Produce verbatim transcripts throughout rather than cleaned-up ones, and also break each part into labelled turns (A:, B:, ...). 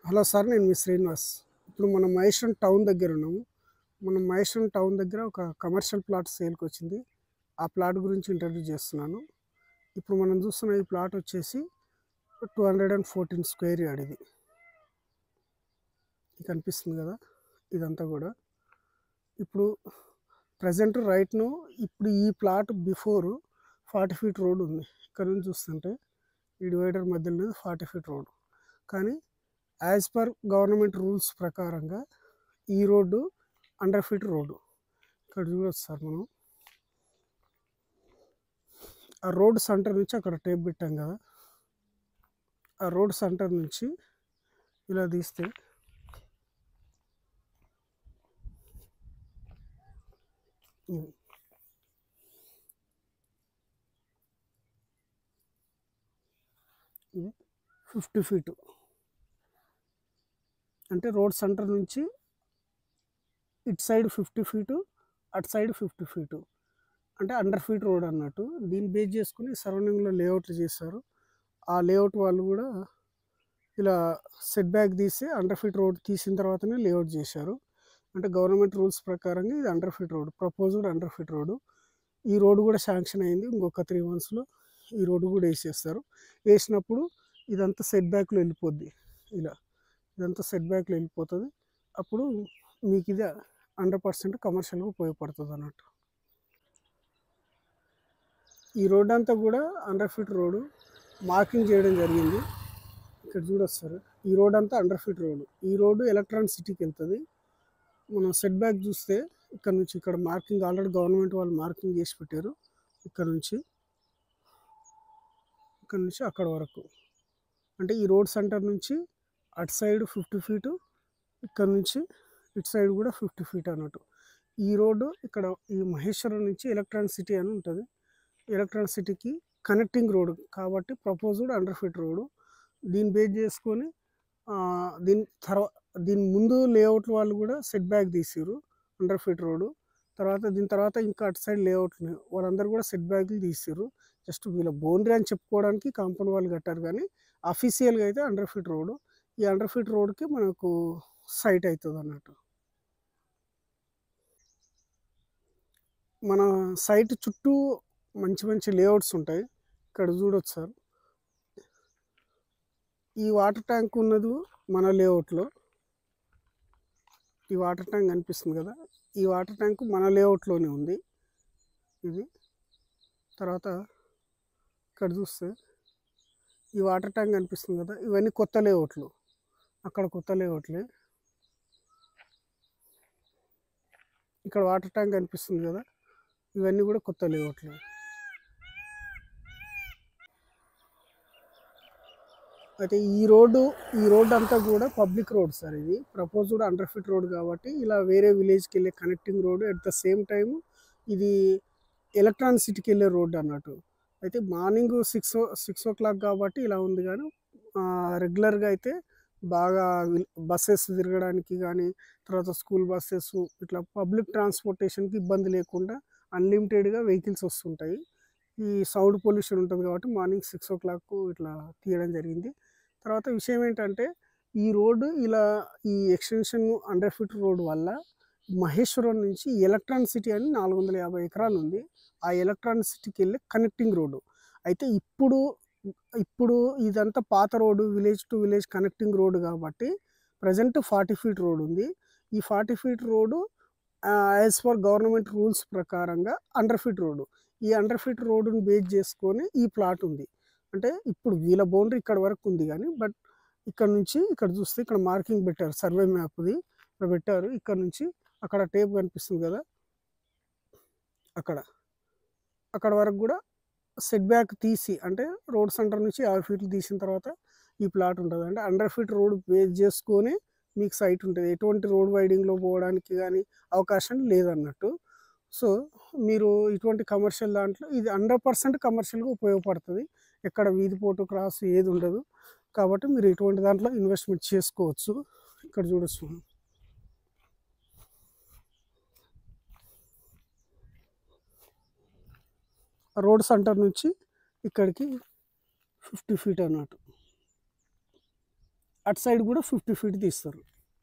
A: Hello sir, నేను మీ శ్రీనివాస్. ఇప్పుడు మనం మహేశ్వరం టౌన్ దగ్గర ఉన్నాము. మనం మహేశ్వరం టౌన్ దగ్గర ఒక కమర్షియల్ ప్లాట్ సేల్కి వచ్చింది. ఆ ప్లాట్ గురించి ఇంటర్వ్యూ చేస్తున్నాను. ఇప్పుడు మనం చూస్తున్న ఈ ప్లాట్ వచ్చేసి two hundred and fourteen square yard. ఇది ఇది కనిపిస్తుంది కదా, ఇదంతా కూడా ఇప్పుడు ప్రజెంట్ రైట్ను ఇప్పుడు ఈ plot before forty feet road ఉంది. ఇక్కడ నుంచి చూస్తుంటే ఈ డివైడర్ మధ్యలో ఫార్టీ ఫీట్ రోడ్, కానీ యాజ్ పర్ గవర్నమెంట్ రూల్స్ ప్రకారంగా ఈ రోడ్డు హండ్రెడ్ ఫీట్ రోడ్డు. ఇక్కడ చూడొచ్చు సార్, మనం ఆ రోడ్ సెంటర్ నుంచి అక్కడ టేప్ పెట్టాం కదా, ఆ రోడ్ సెంటర్ నుంచి ఇలా తీస్తే ఇది ఫిఫ్టీ ఫీటు, అంటే రోడ్ సెంటర్ నుంచి ఇటు సైడ్ ఫిఫ్టీ ఫీటు, అటు సైడ్ ఫిఫ్టీ ఫీటు, అంటే హండ్రెడ్ ఫీట్ రోడ్ అన్నట్టు. దీన్ని బేస్ చేసుకుని సరౌండింగ్లో లేఅవుట్లు చేశారు. ఆ లేఅవుట్ వాళ్ళు కూడా ఇలా సెట్ బ్యాక్ తీసి హండ్రెడ్ ఫీట్ రోడ్ తీసిన తర్వాతనే లేఅవుట్ చేశారు. అంటే గవర్నమెంట్ రూల్స్ ప్రకారంగా ఇది hundred feet road, proposed hundred feet road. ఈ రోడ్డు కూడా శాంక్షన్ అయింది. ఇంకొక త్రీ మంత్స్లో ఈ రోడ్డు కూడా వేసేస్తారు. వేసినప్పుడు ఇదంతా సెట్ బ్యాక్లో వెళ్ళిపోద్ది. ఇలా ఇదంతా సెట్ బ్యాక్లో వెళ్ళిపోతుంది. అప్పుడు మీకు ఇది హండ్రెడ్ పర్సెంట్ కమర్షియల్గా ఉపయోగపడుతుంది అన్నట్టు. ఈ రోడ్ అంతా కూడా హండ్రెడ్ ఫీట్ రోడ్డు మార్కింగ్ చేయడం జరిగింది. ఇక్కడ చూడొస్తారు, ఈ రోడ్ అంతా హండ్రెడ్ ఫీట్ రోడ్డు. ఈ రోడ్డు ఎలక్ట్రానిక్ సిటీకి వెళ్తుంది. మనం సెట్ బ్యాక్ చూస్తే ఇక్కడ నుంచి ఇక్కడ మార్కింగ్ ఆల్రెడీ గవర్నమెంట్ వాళ్ళు మార్కింగ్ చేసి పెట్టారు. ఇక్కడ నుంచి ఇక్కడ నుంచి అక్కడ వరకు, అంటే ఈ రోడ్ సెంటర్ నుంచి అటు సైడ్ ఫిఫ్టీ ఫీటు, ఇక్కడ నుంచి ఇటు సైడ్ కూడా ఫిఫ్టీ ఫీట్ అన్నట్టు. ఈ రోడ్డు ఇక్కడ ఈ మహేశ్వరం నుంచి ఎలక్ట్రానిక్ సిటీ అని ఉంటుంది. ఎలక్ట్రానిక్ సిటీకి కనెక్టింగ్ రోడ్ కాబట్టి ప్రపోజ్డ్ హండ్రెడ్ ఫీట్ రోడ్డు. దీన్ని బేస్ చేసుకొని దీని తర్వాత దీని ముందు లేఅవుట్ వాళ్ళు కూడా సెట్ బ్యాక్ తీసారు హండ్రెడ్ ఫీట్ రోడ్డు. తర్వాత దీని తర్వాత ఇంకా అటు సైడ్ లేఅవుట్ వాళ్ళందరూ కూడా సెట్ బ్యాక్లు తీసారు. జస్ట్ వీళ్ళ బౌండరీ అని చెప్పుకోవడానికి కాంపౌండ్ వాళ్ళు కట్టారు, కానీ అఫీషియల్గా అయితే హండ్రెడ్ ఫీట్ రోడ్డు. ఈ హండ్రెడ్ ఫీట్ రోడ్కి మనకు సైట్ అవుతుంది అన్నట్టు. మన సైట్ చుట్టూ మంచి మంచి లేఅవుట్స్ ఉంటాయి. ఇక్కడ చూడొచ్చు సార్, ఈ వాటర్ ట్యాంక్ ఉన్నది మన లేఅవుట్లో. ఈ వాటర్ ట్యాంక్ కనిపిస్తుంది కదా, ఈ వాటర్ ట్యాంక్ మన లేఅవుట్లోనే ఉంది. ఇది తర్వాత ఇక్కడ చూస్తే ఈ వాటర్ ట్యాంక్ కనిపిస్తుంది కదా, ఇవన్నీ కొత్త లేఅవుట్లు. అక్కడ కొత్త లేఅవుట్లే. ఇక్కడ వాటర్ ట్యాంక్ కనిపిస్తుంది కదా, ఇవన్నీ కూడా కొత్త లేఅవుట్లే. అయితే ఈ రోడ్డు ఈ రోడ్డు అంతా కూడా పబ్లిక్ రోడ్ సార్. ఇది ప్రపోజ్డ్ హండ్రెడ్ ఫీట్ రోడ్ కాబట్టి ఇలా వేరే విలేజ్కి వెళ్ళే connecting road. At the same time ఇది ఎలక్ట్రానిక్ సిటీకి వెళ్ళే రోడ్డు అన్నట్టు. అయితే morning six six o'clock కాబట్టి ఇలా ఉంది, కానీ రెగ్యులర్గా అయితే బాగా బస్సెస్ తిరగడానికి కానీ, తర్వాత స్కూల్ బస్సెస్, ఇట్లా పబ్లిక్ ట్రాన్స్పోర్టేషన్కి ఇబ్బంది లేకుండా అన్లిమిటెడ్గా వెహికల్స్ వస్తుంటాయి. ఈ సౌండ్ పొల్యూషన్ ఉంటుంది కాబట్టి మార్నింగ్ సిక్స్ ఓ క్లాక్ ఇట్లా తీయడం జరిగింది. తర్వాత విషయం ఏంటంటే ఈ రోడ్డు ఇలా ఈ ఎక్స్టెన్షన్ హండ్రెడ్ ఫీట్ రోడ్ వల్ల మహేశ్వరం నుంచి ఎలక్ట్రానిక్ సిటీ అని నాలుగు వందల యాభై ఎకరాలు ఉంది. ఆ ఎలక్ట్రానిక్ సిటీకి వెళ్ళే కనెక్టింగ్ రోడ్డు. అయితే ఇప్పుడు ఇప్పుడు ఇదంతా పాత road, village to village connecting road కాబట్టి ప్రజెంట్ ఫార్టీ ఫీట్ రోడ్ ఉంది. ఈ forty feet road as per government rules ప్రకారంగా హండ్రెడ్ ఫీట్ రోడ్డు. ఈ హండ్రెడ్ ఫీట్ రోడ్డుని బేస్ చేసుకొని ఈ ప్లాట్ ఉంది. అంటే ఇప్పుడు వీళ్ళ బౌండరీ ఇక్కడ వరకు ఉంది, కానీ బట్ ఇక్కడ నుంచి ఇక్కడ చూస్తే ఇక్కడ మార్కింగ్ పెట్టారు, సర్వే మ్యాప్ది ఇక్కడ పెట్టారు. ఇక్కడ నుంచి అక్కడ టేప్ కనిపిస్తుంది కదా, అక్కడ అక్కడ వరకు కూడా సెట్ బ్యాక్ తీసి, అంటే రోడ్ సెంటర్ నుంచి యాభై ఫీట్లు తీసిన తర్వాత ఈ ప్లాట్ ఉంటుంది. అంటే హండ్రెడ్ ఫీట్ రోడ్ బేస్ చేసుకొని మీకు సైట్ ఉంటుంది. ఎటువంటి రోడ్ వైడింగ్లో పోవడానికి కానీ అవకాశం లేదన్నట్టు. సో మీరు ఇటువంటి కమర్షియల్ దాంట్లో ఇది హండ్రెడ్ పర్సెంట్ కమర్షియల్గా ఉపయోగపడుతుంది. ఎక్కడ వీధిపోటు క్రాస్ ఏది ఉండదు కాబట్టి మీరు ఇటువంటి దాంట్లో ఇన్వెస్ట్మెంట్ చేసుకోవచ్చు. ఇక్కడ చూడొచ్చు, రోడ్ సెంటర్ నుంచి ఇక్కడికి ఫిఫ్టీ ఫీట్ అన్నట్టు. అటు సైడ్ కూడా ఫిఫ్టీ ఫీట్ తీస్తారు.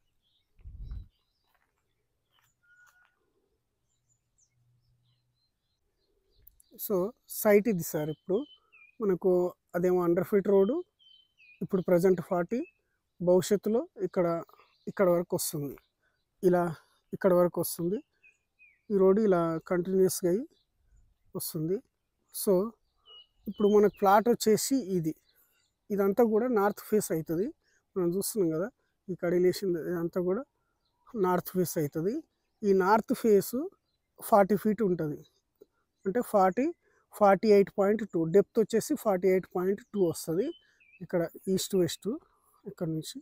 A: సో సైట్ ఇది సార్. ఇప్పుడు మనకు అదేమో అండర్ ఫీట్ రోడ్డు, ఇప్పుడు ప్రజెంట్ ఫార్టీ, భవిష్యత్తులో ఇక్కడ ఇక్కడ వరకు వస్తుంది, ఇలా ఇక్కడ వరకు వస్తుంది. ఈ రోడ్డు ఇలా కంటిన్యూస్గా అయ్యి వస్తుంది. సో ఇప్పుడు మనకు ప్లాట్ వచ్చేసి ఇది ఇదంతా కూడా నార్త్ ఫేస్ అవుతుంది. మనం చూస్తున్నాం కదా ఈ కడిలేషన్ ఇదంతా కూడా నార్త్ ఫేస్ అవుతుంది. ఈ నార్త్ ఫేసు ఫార్టీ ఫీట్ ఉంటుంది. అంటే forty forty eight point two depth వచ్చేసి ఫార్టీ ఎయిట్ పాయింట్ టూ వస్తుంది. ఇక్కడ ఈస్ట్ వెస్ట్ ఇక్కడ నుంచి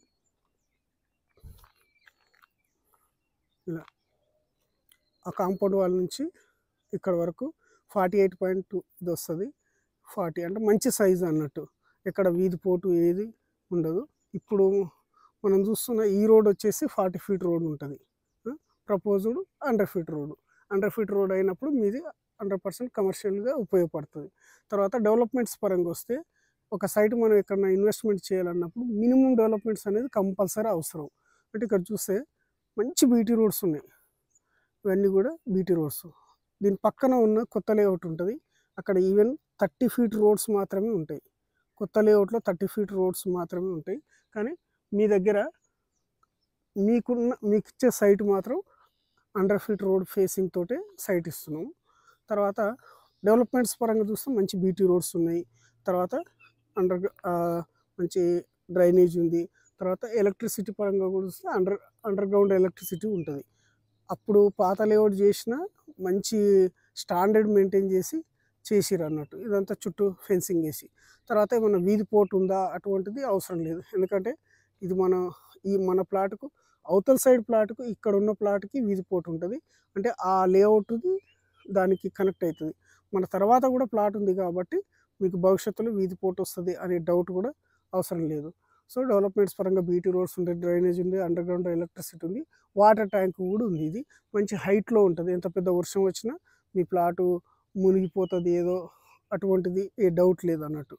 A: ఇలా ఆ కాంపౌండ్ వాల్ నుంచి ఇక్కడ వరకు ఫార్టీ ఎయిట్ పాయింట్ టూ ఇది వస్తుంది. ఫార్టీ అంటే మంచి సైజు అన్నట్టు, ఎక్కడ వీధి పోటు ఏది ఉండదు. ఇప్పుడు మనం చూస్తున్న ఈ రోడ్ వచ్చేసి ఫార్టీ ఫీట్ రోడ్ ఉంటుంది. Proposed hundred feet road hundred feet road అయినప్పుడు మీది హండ్రెడ్ పర్సెంట్ కమర్షియల్గా ఉపయోగపడుతుంది. తర్వాత డెవలప్మెంట్స్ పరంగా వస్తే ఒక సైట్ మనం ఎక్కడైనా ఇన్వెస్ట్మెంట్ చేయాలన్నప్పుడు మినిమం డెవలప్మెంట్స్ అనేది కంపల్సరీ అవసరం. అంటే ఇక్కడ చూస్తే మంచి బీటీ రోడ్స్ ఉన్నాయి, ఇవన్నీ కూడా బీటీ రోడ్స్. దీని పక్కన ఉన్న కొత్త లేఅవుట్ ఉంటుంది, అక్కడ ఈవెన్ థర్టీ ఫీట్ రోడ్స్ మాత్రమే ఉంటాయి. కొత్త లేఅవుట్లో థర్టీ ఫీట్ రోడ్స్ మాత్రమే ఉంటాయి. కానీ మీ దగ్గర మీకున్న మీకు ఇచ్చే సైట్ మాత్రం హండ్రెడ్ ఫీట్ రోడ్ ఫేసింగ్ తోటే సైట్ ఇస్తున్నాం. తర్వాత డెవలప్మెంట్స్ పరంగా చూస్తే మంచి బీటీ రోడ్స్ ఉన్నాయి. తర్వాత అండర్ మంచి డ్రైనేజ్ ఉంది. తర్వాత ఎలక్ట్రిసిటీ పరంగా కూడా చూస్తే అండర్ అండర్ గ్రౌండ్ ఎలక్ట్రిసిటీ ఉంటుంది. అప్పుడు పాత లేఅవుట్ చేసిన మంచి స్టాండర్డ్ మెయింటైన్ చేసి చేసిరు అన్నట్టు. ఇదంతా చుట్టూ ఫెన్సింగ్ వేసి, తర్వాత ఏమన్నా వీధి పోటు ఉందా అటువంటిది అవసరం లేదు. ఎందుకంటే ఇది మన ఈ మన ప్లాట్కు అవతల సైడ్ ప్లాట్కు ఇక్కడ ఉన్న ప్లాట్కి వీధి పోటు ఉంటుంది. అంటే ఆ లేఅవుట్ది దానికి కనెక్ట్ అవుతుంది. మన తర్వాత కూడా ప్లాట్ ఉంది కాబట్టి మీకు భవిష్యత్తులో వీధి పోటు వస్తుంది అనే డౌట్ కూడా అవసరం లేదు. సో డెవలప్మెంట్స్ పరంగా బీటీ రోడ్స్ ఉంటాయి, డ్రైనేజ్ ఉంది, అండర్ గ్రౌండ్ ఎలక్ట్రిసిటీ ఉంది, వాటర్ ట్యాంక్ కూడా ఉంది. ఇది మంచి హైట్లో ఉంటుంది. ఎంత పెద్ద వర్షం వచ్చినా మీ ప్లాటు మునిగిపోతుంది ఏదో అటువంటిది ఏ డౌట్ లేదు అన్నట్టు.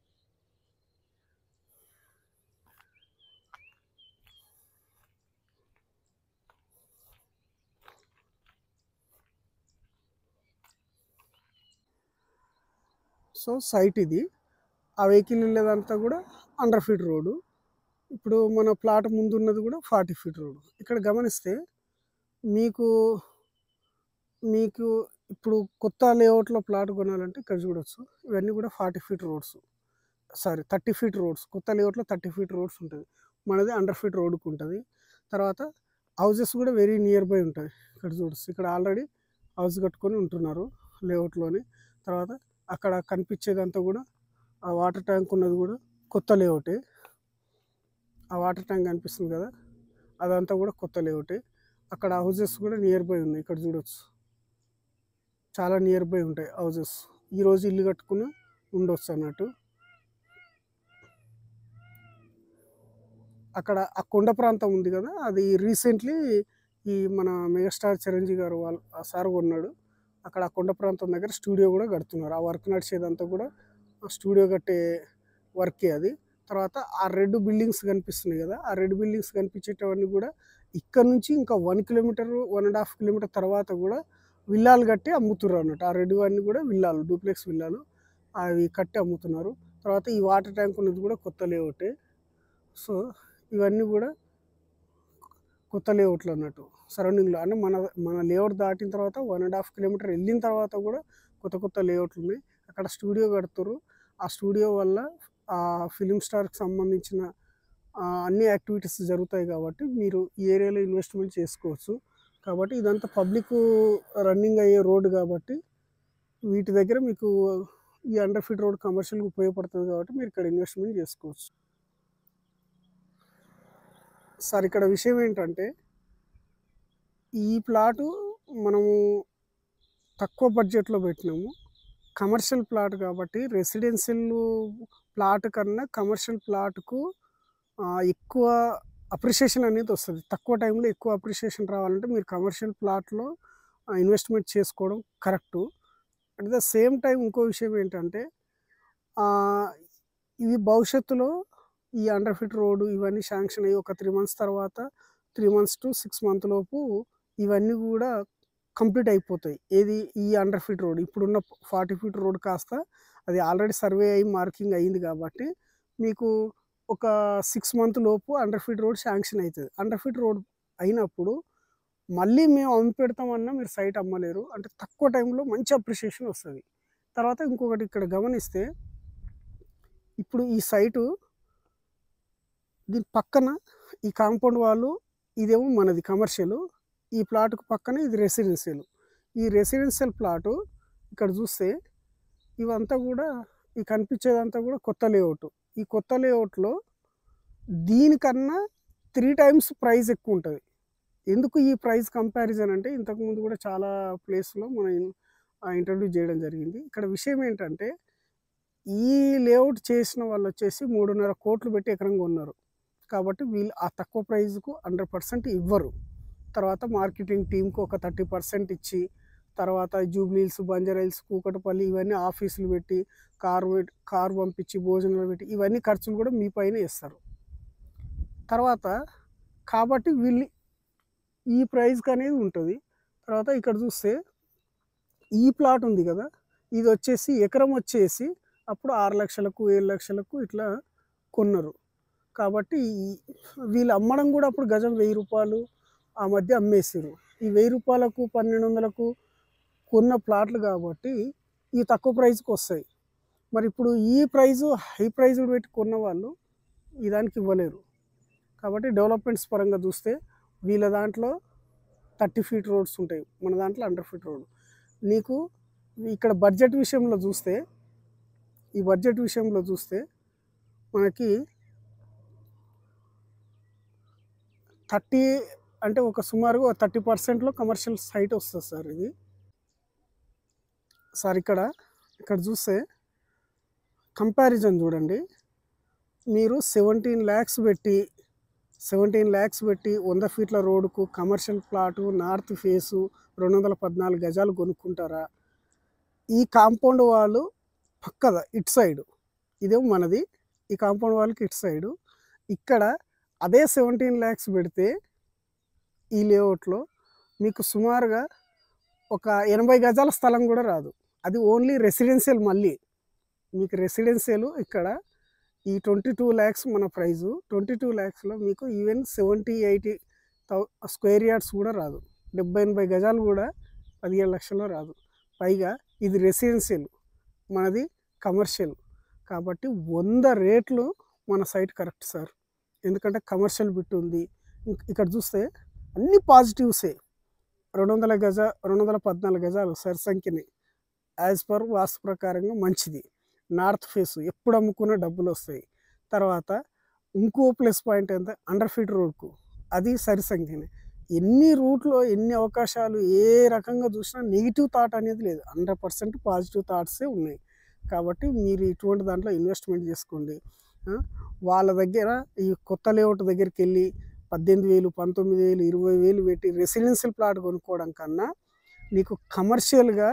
A: సో సైట్ ఇది, ఆ వెహికల్ వెళ్ళేదంతా కూడా హండ్రెడ్ ఫీట్ రోడ్డు. ఇప్పుడు మన ప్లాట్ ముందు ఉన్నది కూడా ఫార్టీ ఫీట్ రోడ్. ఇక్కడ గమనిస్తే మీకు మీకు ఇప్పుడు కొత్త లేఅవుట్లో ప్లాట్ కొనాలంటే ఇక్కడ చూడొచ్చు, ఇవన్నీ కూడా forty feet roads, sorry thirty feet roads. కొత్త లేఅవుట్లో థర్టీ ఫీట్ రోడ్స్ ఉంటుంది, మనది హండ్రెడ్ ఫీట్ రోడ్డుకు ఉంటుంది. తర్వాత హౌజెస్ కూడా వెరీ నియర్ బై ఉంటాయి. ఇక్కడ చూడొచ్చు, ఇక్కడ ఆల్రెడీ హౌస్ కట్టుకొని ఉంటున్నారు లేఅవుట్లోని. తర్వాత అక్కడ కనిపించేదంతా కూడా ఆ వాటర్ ట్యాంక్ ఉన్నది కూడా కొత్త లేఅవుటే. ఆ వాటర్ ట్యాంక్ కనిపిస్తుంది కదా, అదంతా కూడా కొత్త లేఅవుటే. అక్కడ హౌజెస్ కూడా నియర్ బై ఉన్నాయి, ఇక్కడ చూడొచ్చు చాలా నియర్ బై ఉంటాయి హౌజెస్. ఈరోజు ఇల్లు కట్టుకుని ఉండొచ్చు అన్నట్టు. అక్కడ ఆ కొండ ప్రాంతం ఉంది కదా, అది రీసెంట్లీ ఈ మన మెగాస్టార్ చిరంజీవి గారు వాళ్ళు ఆ సార్ కొన్నాడు. అక్కడ ఆ కొండ ప్రాంతం దగ్గర స్టూడియో కూడా కడుతున్నారు. ఆ వర్క్ నడిచేదంతా కూడా స్టూడియో కట్టే వర్కే అది. తర్వాత ఆ రెడ్ బిల్డింగ్స్ కనిపిస్తున్నాయి కదా, ఆ రెడ్ బిల్డింగ్స్ కనిపించేటవన్నీ కూడా ఇక్కడ నుంచి ఇంకా one kilometre one and half kilometre తర్వాత కూడా విల్లాలు కట్టి అమ్ముతున్నారు అన్నట్టు. ఆ రెడ్ అన్నీ కూడా విల్లాలు, డూప్లెక్స్ విల్లాలు అవి కట్టి అమ్ముతున్నారు. తర్వాత ఈ వాటర్ ట్యాంక్ ఉన్నది కూడా కొత్త లేఅవుటే. సో ఇవన్నీ కూడా కొత్త లేఅవుట్లు అన్నట్టు సరౌండింగ్లో. అంటే మన మన లేఅవుట్ దాటిన తర్వాత వన్ అండ్ హాఫ్ కిలోమీటర్ వెళ్ళిన తర్వాత కూడా కొత్త కొత్త లేఅవుట్లు ఉన్నాయి. అక్కడ స్టూడియో కడుతున్నారు. ఆ స్టూడియో వల్ల ఆ ఫిలిం స్టార్కి సంబంధించిన అన్ని యాక్టివిటీస్ జరుగుతాయి కాబట్టి మీరు ఈ ఏరియాలో ఇన్వెస్ట్మెంట్ చేసుకోవచ్చు. కాబట్టి ఇదంతా పబ్లిక్ రన్నింగ్ అయ్యే రోడ్డు కాబట్టి వీటి దగ్గర మీకు ఈ హండ్రెడ్ ఫీట్ రోడ్ కమర్షియల్గా ఉపయోగపడుతుంది కాబట్టి మీరు ఇక్కడ ఇన్వెస్ట్మెంట్ చేసుకోవచ్చు. సార్ ఇక్కడ విషయం ఏంటంటే ఈ ప్లాటు మనము తక్కువ బడ్జెట్లో పెట్టినాము, కమర్షియల్ ప్లాట్ కాబట్టి రెసిడెన్షియల్ ప్లాట్ కన్నా కమర్షియల్ ప్లాట్కు ఎక్కువ అప్రిషియేషన్ అనేది వస్తుంది. తక్కువ టైంలో ఎక్కువ అప్రిషియేషన్ రావాలంటే మీరు కమర్షియల్ ప్లాట్లో ఇన్వెస్ట్మెంట్ చేసుకోవడం correct. At the same time ఇంకో విషయం ఏంటంటే ఇవి భవిష్యత్తులో ఈ అండర్ ఫిట్ రోడ్ ఇవన్నీ శాంక్షన్ అయ్యి ఒక త్రీ మంత్స్ తర్వాత three months to six month లోపు ఇవన్నీ కూడా కంప్లీట్ అయిపోతాయి. ఏది ఈ అండర్ ఫిట్ రోడ్ ఇప్పుడున్న ఫార్టీ ఫీట్ రోడ్ కాస్త అది ఆల్రెడీ సర్వే అయ్యి మార్కింగ్ అయ్యింది కాబట్టి మీకు ఒక సిక్స్ మంత్ లోపు అండర్ ఫిట్ రోడ్ శాంక్షన్ అవుతుంది. అండర్ ఫిట్ రోడ్ అయినప్పుడు మళ్ళీ మేము అమ్మి పెడతామన్నా మీరు సైట్ అమ్మలేరు. అంటే తక్కువ టైంలో మంచి అప్రిషియేషన్ వస్తుంది. తర్వాత ఇంకొకటి ఇక్కడ గమనిస్తే ఇప్పుడు ఈ సైటు దీని పక్కన ఈ కాంపౌండ్ వాళ్ళు ఇదేమో మనది కమర్షియల్, ఈ ప్లాట్కు పక్కన ఇది రెసిడెన్షియల్. ఈ రెసిడెన్షియల్ ప్లాటు ఇక్కడ చూస్తే ఇవంతా కూడా ఈ కనిపించేదంతా కూడా కొత్త లేఅవుట్. ఈ కొత్త లేఅవుట్లో దీనికన్నా త్రీ టైమ్స్ ప్రైస్ ఎక్కువ ఉంటుంది. ఎందుకు ఈ ప్రైస్ కంపారిజన్ అంటే ఇంతకుముందు కూడా చాలా ప్లేస్లో మనం ఇంటర్వ్యూ చేయడం జరిగింది. ఇక్కడ విషయం ఏంటంటే ఈ లేఅవుట్ చేసిన వాళ్ళు వచ్చేసి మూడున్నర కోట్లు పెట్టి ఎకరం కొన్నారు. కాబట్టి వీళ్ళు ఆ తక్కువ ప్రైస్కు హండ్రెడ్ పర్సెంట్ ఇవ్వరు. తర్వాత మార్కెటింగ్ టీంకు ఒక థర్టీ పర్సెంట్ ఇచ్చి తర్వాత జూబ్లీహిల్స్, బంజారాహిల్స్, కూకట్పల్లి ఇవన్నీ ఆఫీసులు పెట్టి కారు కారు పంపించి భోజనాలు పెట్టి ఇవన్నీ ఖర్చులు కూడా మీ పైన ఇస్తారు. తర్వాత కాబట్టి వీళ్ళు ఈ ప్రైస్కి అనేది ఉంటుంది. తర్వాత ఇక్కడ చూస్తే ఈ ప్లాట్ ఉంది కదా, ఇది వచ్చేసి ఎకరం వచ్చేసి అప్పుడు ఆరు లక్షలకు ఏడు లక్షలకు ఇట్లా కొన్నారు. కాబట్టి వీళ్ళు అమ్మడం కూడా అప్పుడు గజం వెయ్యి రూపాయలు ఆ మధ్య అమ్మేసారు. ఈ వెయ్యి రూపాయలకు పన్నెండు వందలకు కొన్న ప్లాట్లు కాబట్టి ఈ తక్కువ ప్రైస్కి వస్తాయి. మరి ఇప్పుడు ఈ ప్రైజు హై ప్రైజ్ పెట్టి కొన్న వాళ్ళు ఈ దానికి ఇవ్వలేరు. కాబట్టి డెవలప్మెంట్స్ పరంగా చూస్తే వీళ్ళ దాంట్లో థర్టీ ఫీట్ రోడ్స్ ఉంటాయి, మన దాంట్లో హండ్రెడ్ ఫీట్ రోడ్. నీకు ఇక్కడ బడ్జెట్ విషయంలో చూస్తే ఈ బడ్జెట్ విషయంలో చూస్తే మనకి థర్టీ అంటే ఒక సుమారుగా థర్టీ పర్సెంట్లో కమర్షియల్ సైట్ వస్తుంది సార్. ఇది సార్ ఇక్కడ ఇక్కడ చూస్తే కంపారిజన్ చూడండి. మీరు సెవెంటీన్ ల్యాక్స్ పెట్టి సెవెంటీన్ ల్యాక్స్ పెట్టి వంద ఫీట్ల రోడ్డుకు కమర్షియల్ ప్లాటు నార్త్ ఫేసు రెండు వందల పద్నాలుగు గజాలు కొనుక్కుంటారా? ఈ కాంపౌండ్ వాళ్ళు పక్కద ఇటు సైడు ఇదేమో మనది, ఈ కాంపౌండ్ వాళ్ళకి ఇటు సైడు ఇక్కడ అదే సెవెంటీన్ ల్యాక్స్ పెడితే ఈ లేఅవుట్లో మీకు సుమారుగా ఒక ఎనభై గజాల స్థలం కూడా రాదు. అది ఓన్లీ రెసిడెన్షియల్. మళ్ళీ మీకు రెసిడెన్షియల్ ఇక్కడ ఈ ట్వంటీ టూ ల్యాక్స్ మన ప్రైజు. ట్వంటీ టూ ల్యాక్స్లో మీకు even seventy eighty thou square yards కూడా రాదు. డెబ్బై ఎనభై గజాలు కూడా పదిహేడు లక్షల్లో రాదు. పైగా ఇది రెసిడెన్షియల్, మనది కమర్షియల్. కాబట్టి వంద రేట్లు మన సైట్ కరెక్ట్ సార్. ఎందుకంటే కమర్షియల్ బిట్ ఉంది. ఇక్కడ చూస్తే అన్ని పాజిటివ్సే. రెండు వందల గజ రెండు వందల పద్నాలుగు గజాలు సరిసంఖ్యని యాజ్ పర్ వాస్తు ప్రకారంగా మంచిది. నార్త్ ఫేస్ ఎప్పుడు అమ్ముకున్న డబ్బులు వస్తాయి. తర్వాత ఇంకో ప్లస్ పాయింట్ ఎంత, అండర్ ఫీట్ రోడ్కు అది సరిసంఖ్యనే. ఎన్ని రూట్లో ఎన్ని అవకాశాలు ఏ రకంగా చూసినా నెగిటివ్ థాట్ అనేది లేదు. హండ్రెడ్ పర్సెంట్ పాజిటివ్ థాట్సే ఉన్నాయి. కాబట్టి మీరు ఇటువంటి దాంట్లో ఇన్వెస్ట్మెంట్ చేసుకోండి. వాళ్ళ దగ్గర ఈ కొత్త లేఅవుట్ దగ్గరికి వెళ్ళి పద్దెనిమిది వేలు పంతొమ్మిది వేలు ఇరవై వేలు పెట్టి రెసిడెన్షియల్ ప్లాట్ కొనుక్కోవడం కన్నా నీకు కమర్షియల్గా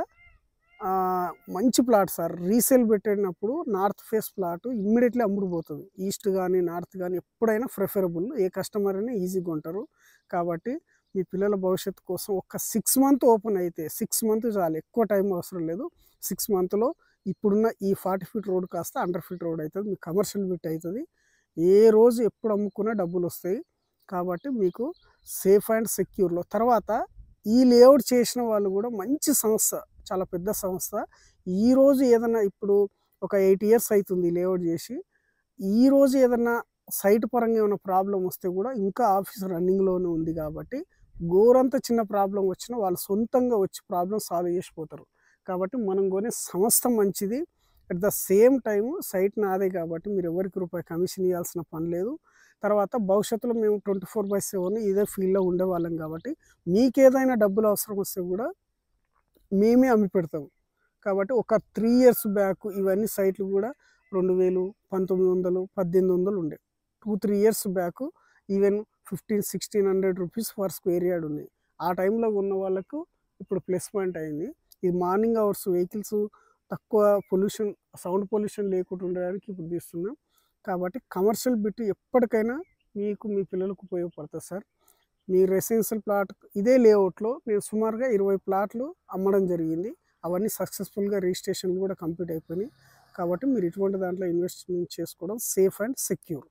A: మంచి ప్లాట్ సార్. రీసేల్ పెట్టినప్పుడు నార్త్ ఫేస్ ప్లాట్ ఇమ్మీడియట్లీ అమ్ముడుపోతుంది. ఈస్ట్ కానీ నార్త్ కానీ ఎప్పుడైనా ప్రిఫరబుల్. ఏ కస్టమర్ అయినా ఈజీగా ఉంటారు. కాబట్టి మీ పిల్లల భవిష్యత్తు కోసం ఒక సిక్స్ మంత్ ఓపెన్ అయితే సిక్స్ మంత్ చాలు, ఎక్కువ టైం అవసరం లేదు. సిక్స్ మంత్లో ఇప్పుడున్న ఈ ఫార్టీ ఫీట్ రోడ్ కాస్త హండ్రెడ్ ఫీట్ రోడ్ అవుతుంది. మీకు కమర్షియల్ బిట్ అవుతుంది. ఏ రోజు ఎప్పుడు అమ్ముకున్నా డబ్బులు వస్తాయి. కాబట్టి మీకు సేఫ్ అండ్ సెక్యూర్లో. తర్వాత ఈ లేఅవుట్ చేసిన వాళ్ళు కూడా మంచి సంస్థ, చాలా పెద్ద సంస్థ. ఈరోజు ఏదన్నా ఇప్పుడు ఒక ఎయిట్ ఇయర్స్ అవుతుంది లేఅవుట్ చేసి, ఈరోజు ఏదన్నా సైట్ పరంగా ఏమైనా ప్రాబ్లం వస్తే కూడా ఇంకా ఆఫీస్ రన్నింగ్లోనే ఉంది. కాబట్టి గోరంత చిన్న ప్రాబ్లం వచ్చినా వాళ్ళు సొంతంగా వచ్చి ప్రాబ్లం సాల్వ్ చేసిపోతారు. కాబట్టి మనం కొనే సంస్థ మంచిది. At the same time site నాదే కాబట్టి మీరు ఎవరికి రూపాయి కమిషన్ ఇవ్వాల్సిన పని లేదు. తర్వాత భవిష్యత్తులో మేము ట్వంటీ ఫోర్ బై సెవెన్ ఇదే ఫీల్డ్లో ఉండేవాళ్ళం కాబట్టి మీకేదైనా డబ్బులు అవసరం వస్తే కూడా మేమే అమ్మి పెడతాం. కాబట్టి ఒక త్రీ ఇయర్స్ బ్యాక్ ఇవన్నీ సైట్లు కూడా రెండు వేలు పంతొమ్మిది వందలు పద్దెనిమిది వందలు ఉండే. Two three years back even fifteen sixteen hundred rupees for square yard ఉన్నాయి. ఆ టైంలో ఉన్న వాళ్ళకు ఇప్పుడు ప్లస్ పాయింట్ అయింది. ఇది మార్నింగ్ అవర్స్ వెహికల్స్ తక్కువ పొల్యూషన్, సౌండ్ పొల్యూషన్ లేకుండా ఉండడానికి ఇప్పుడు తీస్తున్నాం. కాబట్టి కమర్షియల్ బిట్ ఎప్పటికైనా మీకు మీ పిల్లలకు ఉపయోగపడుతుంది సార్. మీ రెసిడెన్షియల్ ప్లాట్ ఇదే లేఅవుట్లో నేను సుమారుగా ఇరవై ప్లాట్లు అమ్మడం జరిగింది. అవన్నీ సక్సెస్‌ఫుల్‌గా రిజిస్ట్రేషన్‌లు కూడా కంప్లీట్ అయిపోయినాయి. కాబట్టి మీరు ఇటువంటి దాంట్లో ఇన్వెస్ట్‌మెంట్ చేసుకోవడం సేఫ్ అండ్ సెక్యూర్.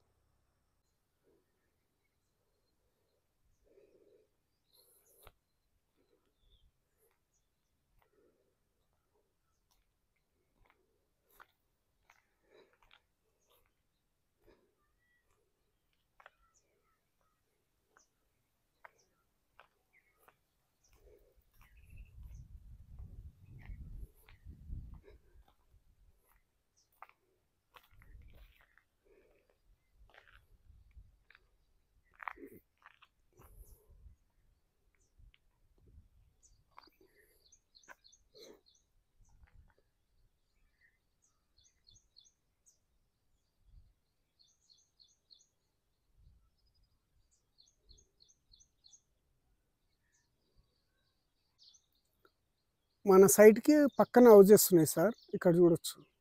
A: మన సైట్‌కి పక్కన హౌజెస్ ఉన్నాయి సార్. ఇక్కడ చూడొచ్చు.